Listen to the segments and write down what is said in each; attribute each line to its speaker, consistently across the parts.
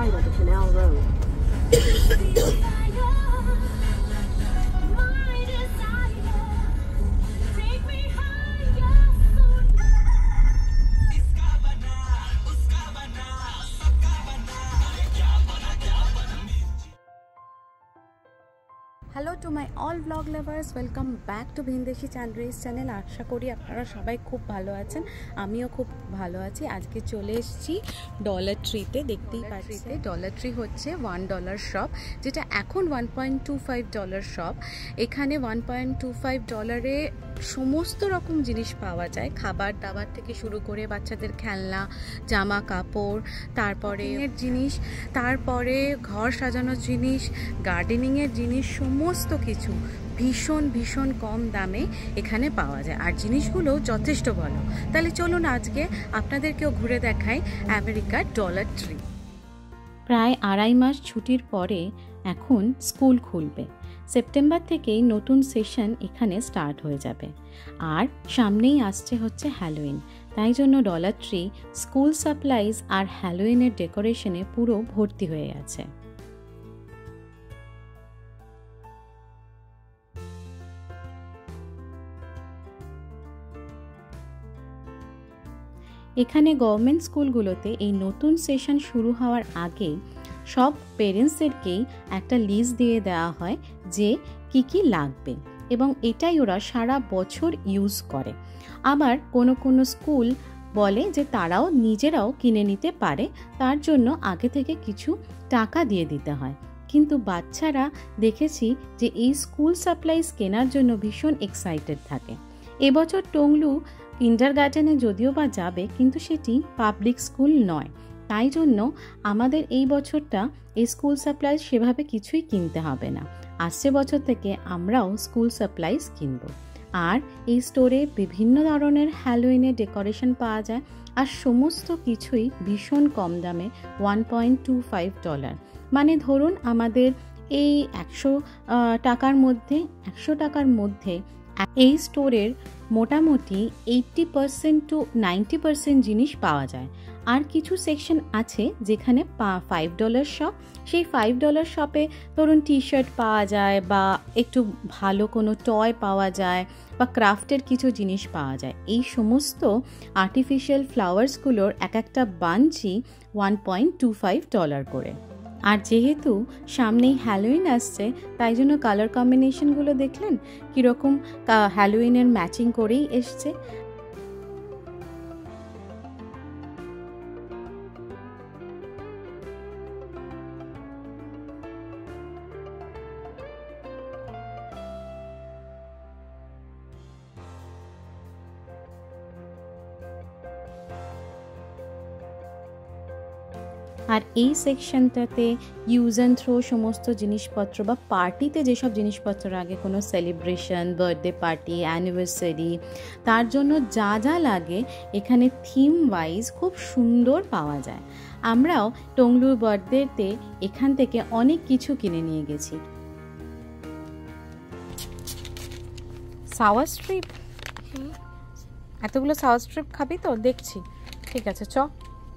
Speaker 1: right onto Canal Road.
Speaker 2: Hello to my all blog lovers, welcome back to ভিনদেশি চান্দ্রেস channel. আশা করি আপনারা সবাই খুব ভালো আছেন, আমিও খুব ভালো আছি। আজকে চলে এসেছি ডলার ট্রিতে। দেখতেই পাচ্ছি ডলার ট্রি হচ্ছে $1 শপ, যেটা এখন $1.25 শপ। এখানে $1.25 সমস্ত রকম জিনিস পাওয়া যায়, খাবার দাবার থেকে শুরু করে বাচ্চাদের খেলনা, জামা কাপড়, তারপরে জিনিস, তারপরে ঘর সাজানোর জিনিস, গার্ডেনিংয়ের জিনিস, সমস্ত কিছু ভীষণ ভীষণ কম দামে এখানে পাওয়া যায়। আর জিনিসগুলো যথেষ্ট ভালো। তাহলে চলুন আজকে আপনাদেরকেও ঘুরে দেখাই আমেরিকার ডলার ট্রি। প্রায় 2.5 মাস ছুটির পরে এখন স্কুল খুলবে। সেপ্টেম্বর থেকেই নতুন সেশন এখানে স্টার্ট হয়ে যাবে। আর সামনেই আসছে হচ্ছে হ্যালোইন, তাই জন্য ডলার ট্রি স্কুল সাপ্লাইজ আর হ্যালোইনের ডেকোরেশনে পুরো ভর্তি হয়ে আছে। এখানে গভর্নমেন্ট স্কুলগুলোতে এই নতুন সেশন শুরু হওয়ার আগে সব পেরেন্টসদেরকেই একটা লিস্ট দিয়ে দেওয়া হয় যে কি কি লাগবে, এবং এটাই ওরা সারা বছর ইউজ করে। আবার কোনো কোনো স্কুল বলে যে তারাও নিজেরাও কিনে নিতে পারে, তার জন্য আগে থেকে কিছু টাকা দিয়ে দিতে হয়। কিন্তু বাচ্চারা দেখেছি যে এই স্কুল সাপ্লাইজ কেনার জন্য ভীষণ এক্সাইটেড থাকে। এবছর টংলু কিন্ডারগার্টেনে যদিও বা যাবে, কিন্তু সেটি পাবলিক স্কুল নয়, তাই জন্য আমাদের এই বছরটা এই স্কুল সাপ্লাইজ সেভাবে কিছুই কিনতে হবে না। আসছে বছর থেকে আমরাও স্কুল সাপ্লাইজ কিনব। আর এই স্টোরে বিভিন্ন ধরনের হ্যালোইনের ডেকোরেশন পাওয়া যায়, আর সমস্ত কিছুই ভীষণ কম দামে, $1.25। মানে ধরুন আমাদের এই 100 টাকার মধ্যে এই স্টোরের মোটামুটি 80% to 90% জিনিস পাওয়া যায়। আর কিছু সেকশন আছে যেখানে $5 শপ, সেই $5 শপে ধরুন টি শার্ট পাওয়া যায়, বা একটু ভালো কোনো টয় পাওয়া যায়, বা ক্রাফটের কিছু জিনিস পাওয়া যায়। এই সমস্ত আর্টিফিশিয়াল ফ্লাওয়ার্সগুলোর এক একটা বাঞ্চই $1.25 করে। আর যেহেতু সামনেই হ্যালোইন আসছে, তাই জন্য কালার কম্বিনেশনগুলো দেখলেন কীরকম হ্যালোইনের ম্যাচিং করেই এসছে। আর এই সেকশনটাতে ইউজ অ্যান্ড থ্রো সমস্ত জিনিসপত্র, বা পার্টিতে যেসব জিনিসপত্র আগে কোনো সেলিব্রেশন, বার্থডে পার্টি, অ্যানিভার্সারি, তার জন্য যা যা লাগে এখানে থিম ওয়াইজ খুব সুন্দর পাওয়া যায়। আমরাও টংলুর বার্থডেতে এখান থেকে অনেক কিছু কিনে নিয়ে গেছি। সাওয়ার স্ট্রিপ, এতগুলো সাওয়ার স্ট্রিপ খাবি তো? দেখছি, ঠিক আছে চ।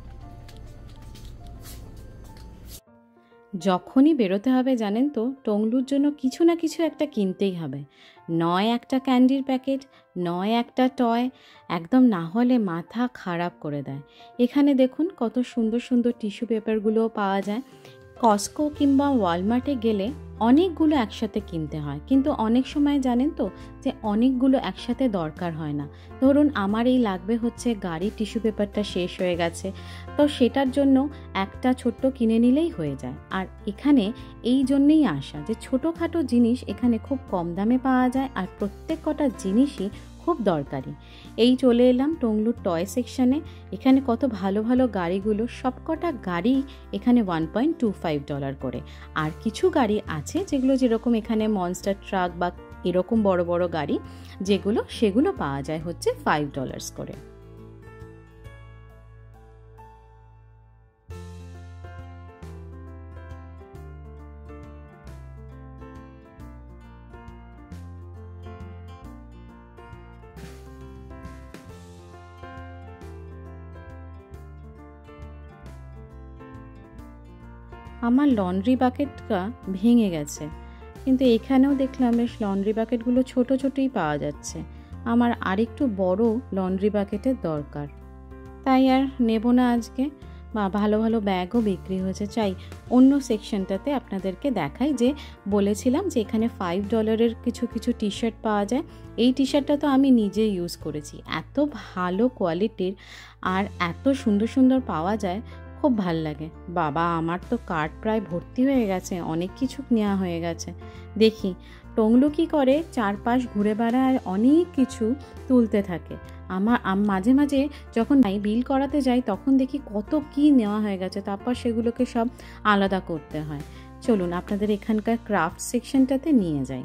Speaker 2: যখনই বেরোতে হবে জানেন তো, টংলুর জন্য কিছু না কিছু একটা কিনতেই হবে। নয় একটা ক্যান্ডির প্যাকেট, নয় একটা টয়, একদম না হলে মাথা খারাপ করে দেয়। এখানে দেখুন কত সুন্দর সুন্দর টিস্যু পেপারগুলোও পাওয়া যায়। কস্কো কিংবা ওয়ালমার্টে গেলে অনেকগুলো একসাথে কিনতে হয়, কিন্তু অনেক সময় জানেন তো যে অনেকগুলো একসাথে দরকার হয় না। ধরুন আমার এই লাগবে হচ্ছে গাড়ির টিস্যু পেপারটা শেষ হয়ে গেছে, তো সেটার জন্য একটা ছোট্ট কিনে নিলেই হয়ে যায়। আর এখানে এই জন্যেই আসা যে ছোটোখাটো জিনিস এখানে খুব কম দামে পাওয়া যায়, আর প্রত্যেক কটা জিনিসই খুব দরকারি। এই চলে এলাম টংলুর টয় সেকশানে। এখানে কত ভালো ভালো গাড়িগুলো, সবকটা গাড়ি এখানে $1.25 করে। আর কিছু গাড়ি আছে যেগুলো যেরকম এখানে মনস্টার ট্রাক বা এরকম বড় বড় গাড়ি সেগুলো পাওয়া যায় হচ্ছে $5 করে। আমার লন্ড্রি বাকেটটা ভেঙে গেছে, কিন্তু এখানেও দেখলাম বেশ লন্ড্রি বাকেটগুলো ছোট ছোটই পাওয়া যাচ্ছে। আমার আরেকটু বড় লন্ড্রি বাকেটের দরকার, তাই আর নেব না আজকে। বা ভালো ভালো ব্যাগও বিক্রি হয়েছে। চাই অন্য সেকশনটাতে আপনাদেরকে দেখাই, যে বলেছিলাম যে এখানে $5 কিছু কিছু টি শার্ট পাওয়া যায়। এই টি শার্টটা তো আমি নিজে ইউজ করেছি, এত ভালো কোয়ালিটির আর এত সুন্দর সুন্দর পাওয়া যায়, খুব ভাল লাগে। বাবা, আমার তো কার্ট প্রায় ভর্তি হয়ে গেছে, অনেক কিছু নেওয়া হয়ে গেছে। দেখি টংলু কী করে, চারপাশ ঘুরে বেড়ায় আর অনেক কিছু তুলতে থাকে। মাঝে মাঝে যখন বিল করাতে যাই তখন দেখি কত কি নেওয়া হয়ে গেছে, তারপর সেগুলোকে সব আলাদা করতে হয়। চলুন আপনাদের এখানকার ক্রাফট সেকশনটাতে নিয়ে যাই।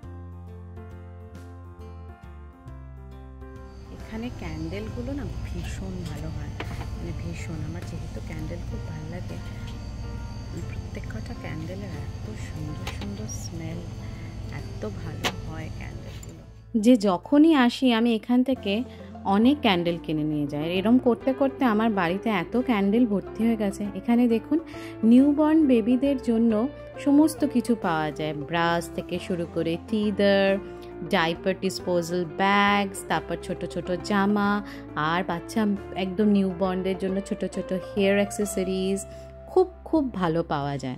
Speaker 2: এখানে ক্যান্ডেলগুলো না ভীষণ ভালো হয়, মানে ভীষণ। আমার যেহেতু ক্যান্ডেল খুব ভালো লাগে, প্রত্যেক কটা ক্যান্ডেলের এত সুন্দর সুন্দর স্মেল, এত ভালো হয় ক্যান্ডেলগুলো যে যখনই আসি আমি এখান থেকে অনেক ক্যান্ডেল কিনে নিয়ে যাই। এরম করতে করতে আমার বাড়িতে এত ক্যান্ডেল ভর্তি হয়ে গেছে। এখানে দেখুন নিউবর্ন বেবিদের জন্য সমস্ত কিছু পাওয়া যায়, ব্রাশ থেকে শুরু করে টিদার, ডাইপার ডিসপোজাল ব্যাগস, তারপর ছোট ছোট জামা, আর বাচ্চা একদম নিউবর্নদের জন্য ছোট ছোট হেয়ার অ্যাক্সেসরিজ খুব খুব ভালো পাওয়া যায়।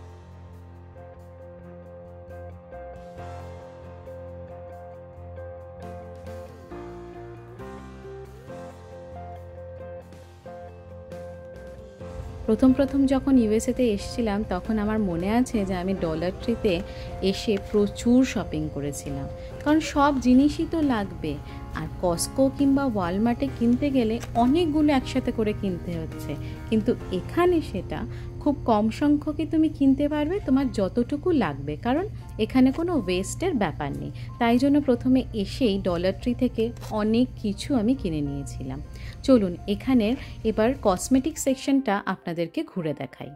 Speaker 2: প্রথম যখন ইউএসএতে এসেছিলাম তখন আমার মনে আছে যে আমি ডলার ট্রিতে এসে প্রচুর শপিং করেছিলাম, কারণ সব জিনিসই তো লাগবে। আর কস্কো কিংবা ওয়ালমার্টে কিনতে গেলে অনেকগুলো একসাথে করে কিনতে হচ্ছে, কিন্তু এখানে সেটা খুব কম সংখ্যকই তুমি কিনতে পারবে, তোমার যতটুকু লাগবে, কারণ এখানে কোনো ওয়েস্টের ব্যাপার নেই। তাই জন্য প্রথমে এসেই ডলার ট্রি থেকে অনেক কিছু আমি কিনে নিয়েছিলাম। চলুন এখানের এবার কসমেটিক সেকশনটা আপনাদেরকে ঘুরে দেখাই।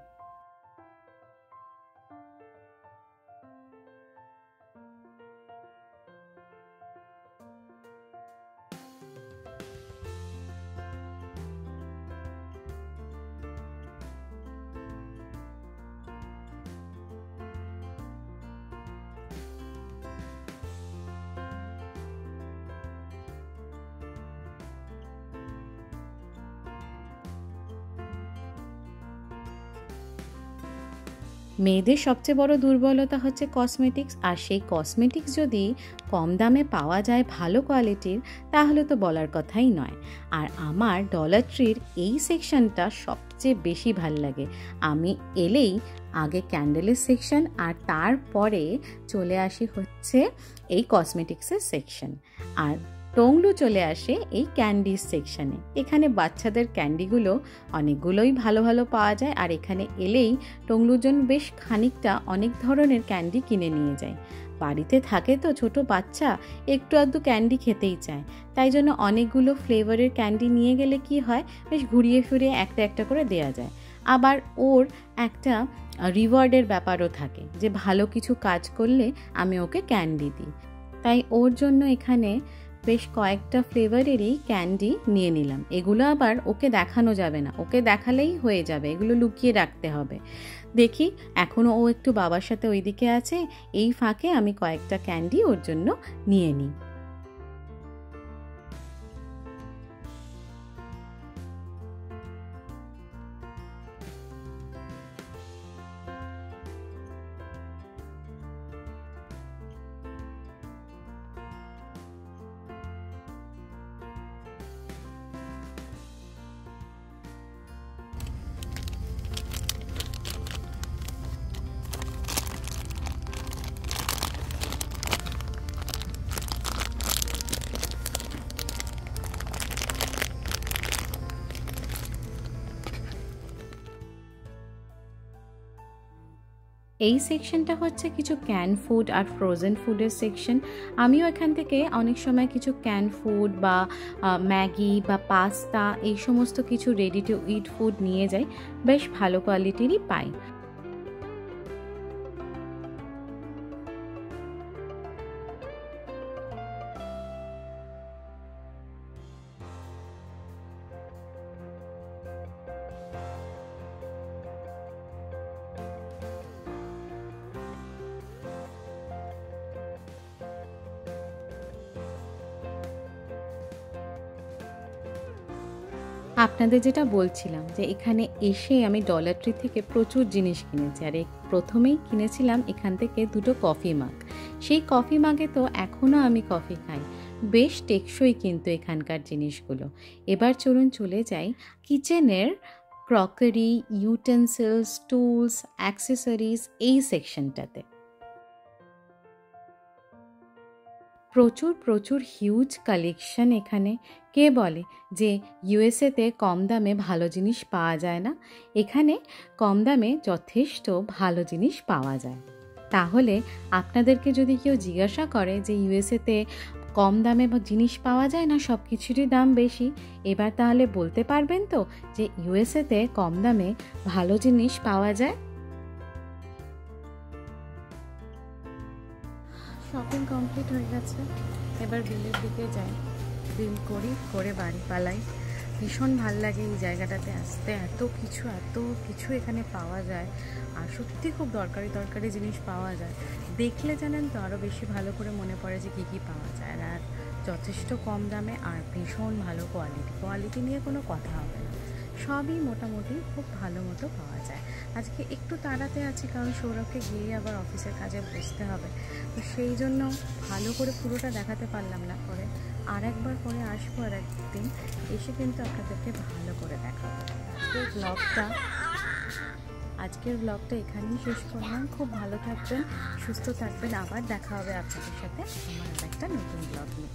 Speaker 2: মেয়েদের সবচেয়ে বড় দুর্বলতা হচ্ছে কসমেটিক্স, আর সেই কসমেটিক্স যদি কম দামে পাওয়া যায় ভালো কোয়ালিটির, তাহলে তো বলার কথাই নয়। আর আমার ডলার ট্রির এই সেকশনটা সবচেয়ে বেশি ভাল লাগে। আমি এলেই আগে ক্যান্ডেলের সেকশন, আর তারপরে চলে আসি হচ্ছে এই কসমেটিক্সের সেকশন, আর টংলু চলে আসে এই ক্যান্ডির সেকশানে। এখানে বাচ্চাদের ক্যান্ডিগুলো অনেকগুলোই ভালো ভালো পাওয়া যায়, আর এখানে এলেই টংলুর জন্য বেশ খানিকটা অনেক ধরনের ক্যান্ডি কিনে নিয়ে যায়। বাড়িতে থাকে তো ছোট বাচ্চা, একটু আধটু ক্যান্ডি খেতেই চায়, তাই জন্য অনেকগুলো ফ্লেভারের ক্যান্ডি নিয়ে গেলে কি হয়, বেশ ঘুরিয়ে ফিরিয়ে একটা একটা করে দেয়া যায়। আবার ওর একটা রিওয়ার্ডের ব্যাপারও থাকে, যে ভালো কিছু কাজ করলে আমি ওকে ক্যান্ডি দিই। তাই ওর জন্য এখানে বেশ কয়েকটা ফ্লেভারেরই ক্যান্ডি নিয়ে নিলাম। এগুলো আবার ওকে দেখানো যাবে না, ওকে দেখালেই হয়ে যাবে, এগুলো লুকিয়ে রাখতে হবে। দেখি এখনও ও একটু বাবার সাথে ওইদিকে আছে, এই ফাঁকে আমি কয়েকটা ক্যান্ডি ওর জন্য নিয়ে নিই। এই সেকশনটা হচ্ছে কিছু ক্যান ফুড আর ফ্রোজেন ফুডের সেকশন। আমিও এখান থেকে অনেক সময় কিছু ক্যান ফুড বা ম্যাগি বা পাস্তা এই সমস্ত কিছু রেডি টু ইট ফুড নিয়ে যাই, বেশ ভালো কোয়ালিটিরই পাই। আপনাদের যেটা বলছিলাম যে এখানে এসে আমি ডলার ট্রি থেকে প্রচুর জিনিস কিনেছি। আর প্রথমেই কিনেছিলাম এখান থেকে 2টো কফি মাগ। সেই কফি মাগে তো এখনও আমি কফি খাই। বেশ টেকসই কিন্তু এখানকার জিনিসগুলো। এবার চলুন চলে যাই কিচেনের ক্রকারি, ইউটেন্সিলস, টুলস, অ্যাক্সেসরিজ এই সেকশনটাতে। প্রচুর হিউজ কালেকশন এখানে। কে বলে যে ইউএসএতে কম দামে ভালো জিনিস পাওয়া যায় না? এখানে কম দামে যথেষ্ট ভালো জিনিস পাওয়া যায়। তাহলে আপনাদেরকে যদি কেউ জিজ্ঞাসা করে যে ইউএসএতে কম দামে জিনিস পাওয়া যায় না, সব কিছুরই দাম বেশি, এবার তাহলে বলতে পারবেন তো যে ইউএসএতে কম দামে ভালো জিনিস পাওয়া যায়? শপিং কমপ্লিট হয়ে গেছে, এবার বিলের দিকে যাই। বিল করে বাড়ি পালাই। ভীষণ ভাল লাগে এই জায়গাটাতে আসতে। এত কিছু এখানে পাওয়া যায়, আর সত্যি খুব দরকারি জিনিস পাওয়া যায়। দেখলে জানেন তো আরও বেশি ভালো করে মনে পড়ে যে কী পাওয়া যায়। আর যথেষ্ট কম দামে আর ভীষণ ভালো কোয়ালিটি নিয়ে কোনো কথা হবে না। সবই মোটামুটি খুব ভালো মতো পাওয়া যায়। আজকে একটু তাড়াতে আছি, কারণ সৌরভকে গিয়ে আবার অফিসের কাজে বসতে হবে, তো সেই জন্য ভালো করে পুরোটা দেখাতে পারলাম না। পরে আর একবার পরে আসবো, আর একদিন এসে কিন্তু আপনাদেরকে ভালো করে দেখাবো। আজকের ব্লগটা এখানেই শেষ করলাম। খুব ভালো থাকবেন, সুস্থ থাকবেন। আবার দেখা হবে আপনাদের সাথে আমার আর একটা নতুন ব্লগ নিয়ে।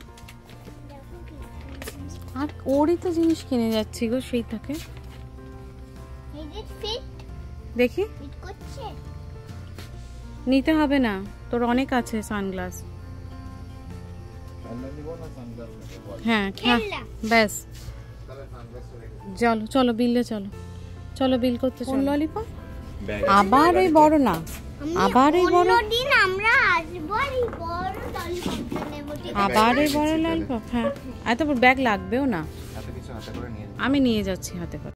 Speaker 2: আর ওরই তো জিনিস কিনে যাচ্ছি গো, সেই থাকে দেখি। নিতে হবে না, তোর অনেক আছে সানগ্লাস। হ্যাঁ ব্যাস, চলো বিলে চলো বিল করতে চলো। ললিপপ আবার ওই বড় না, আবার ওই বড় দিন আমরা আসবো, এই বড় ললিপপটা নেব। আবার ওই বড় ললিপপ? হ্যাঁ, এত বড় ব্যাগ লাগবেও না, আমি নিয়ে যাচ্ছি হাতে করে।